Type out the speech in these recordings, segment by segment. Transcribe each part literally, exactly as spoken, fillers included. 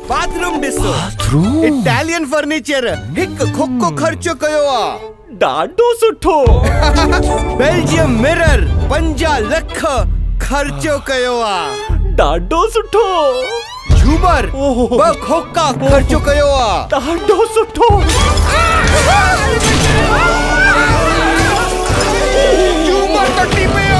Bathroom ॾिसो, bathroom Italian furniture हिक खोखो खर्चो कयो आ। ॾाढो सुठो। बेल्जियम मिरर पंजा लख खर्चो कयो आ। ॾाढो सुठो। झूमर ॿ खोखा खर्चो कयो आ। ॾाढो सुठो। झूमर टटी पियो।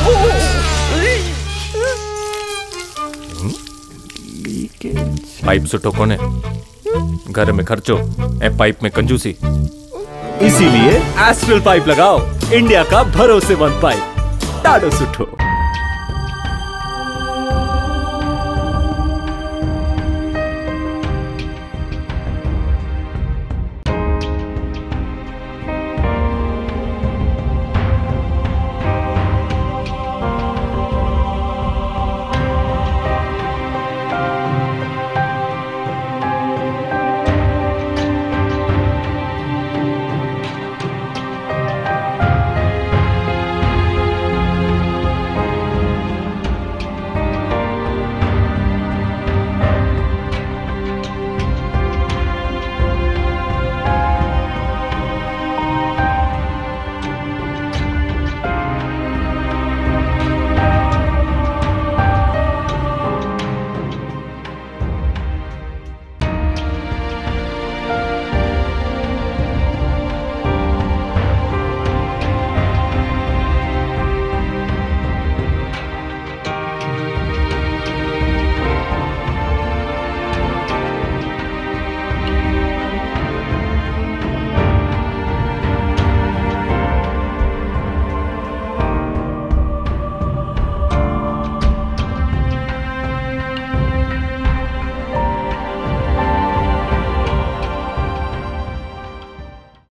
पाइप सुठो कोने, घर में खर्चो ऐं पाइप में कंजूसी, इसीलिए एस्ट्रल पाइप लगाओ, इंडिया का भरोसेमंद पाइप। ॾाढो सुठो।